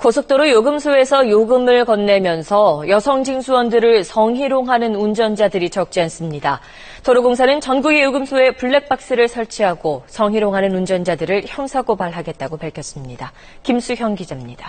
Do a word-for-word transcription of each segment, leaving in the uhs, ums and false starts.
고속도로 요금소에서 요금을 건네면서 여성 징수원들을 성희롱하는 운전자들이 적지 않습니다. 도로공사는 전국의 요금소에 블랙박스를 설치하고 성희롱하는 운전자들을 형사고발하겠다고 밝혔습니다. 김수형 기자입니다.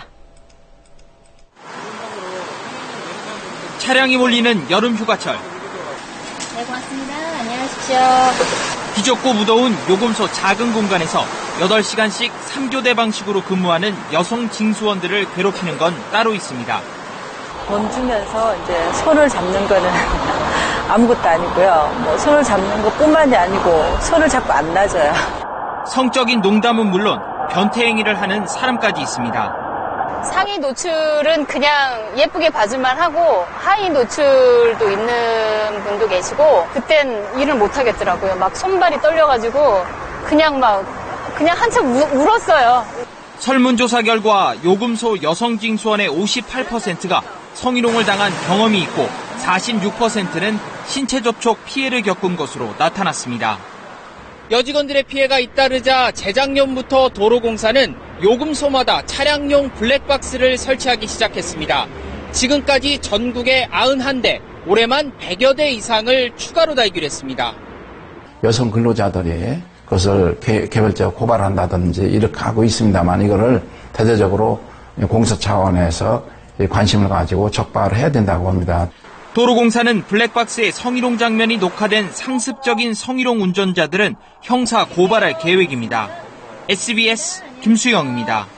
차량이 몰리는 여름 휴가철. 네, 고맙습니다. 안녕하십시오. 비좁고 무더운 요금소 작은 공간에서 여덟 시간씩 삼 교대 방식으로 근무하는 여성 징수원들을 괴롭히는 건 따로 있습니다. 돈 주면서 이제 손을 잡는 거는 아무것도 아니고요. 뭐 손을 잡는 것뿐만이 아니고 손을 자꾸 안 놔줘요. 성적인 농담은 물론 변태 행위를 하는 사람까지 있습니다. 상위 노출은 그냥 예쁘게 봐줄만 하고 하위 노출도 있는 분도 계시고 그땐 일을 못 하겠더라고요. 막 손발이 떨려가지고 그냥 막 그냥 한참 우, 울었어요. 설문조사 결과 요금소 여성 징수원의 오십팔 퍼센트가 성희롱을 당한 경험이 있고 사십육 퍼센트는 신체 접촉 피해를 겪은 것으로 나타났습니다. 여직원들의 피해가 잇따르자 재작년부터 도로공사는 요금소마다 차량용 블랙박스를 설치하기 시작했습니다. 지금까지 전국에 구십일 대, 올해만 백여 대 이상을 추가로 달기로 했습니다. 여성 근로자들이 그것을 개, 개별적으로 고발한다든지 이렇게 하고 있습니다만 이거를 대대적으로 공사 차원에서 관심을 가지고 적발을 해야 된다고 봅니다. 도로공사는 블랙박스의 성희롱 장면이 녹화된 상습적인 성희롱 운전자들은 형사 고발할 계획입니다. 에스비에스 김수영입니다.